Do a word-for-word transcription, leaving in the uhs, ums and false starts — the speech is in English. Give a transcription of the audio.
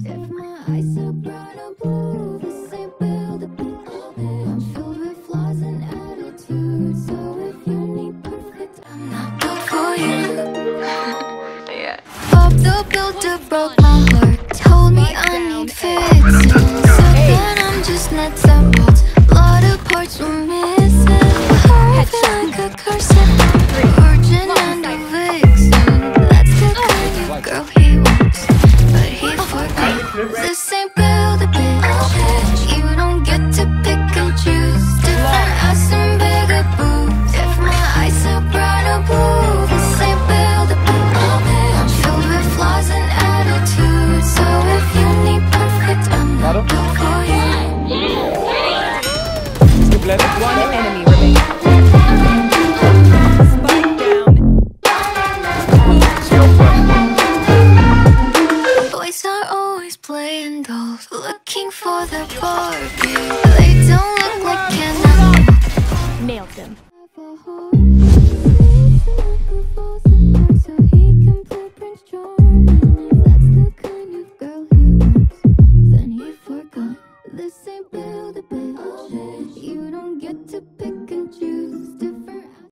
If my eyes are brown or blue, this ain't built to be. I'm filled with flaws and attitude, so if you need perfect, I'm not built for you. Yeah. Bob the Builder broke my heart, told me I need fixing. So then I'm just nuts and bolts, a lot of parts were missing. Perfect like a curse, virgin and a vixen. That's the kind of girl he wants, but he forgot. This ain't built a bitch, you don't get to pick and choose. Different ass and bigger boobs. If my eyes are brown or blue, this ain't built a bitch. I'm filled with flaws and attitude, so if you need perfect, I'm not built for you. One enemy remaining. Boys are always playing dolls, looking for the Barbie. They don't look like Ken. Nailed them. Never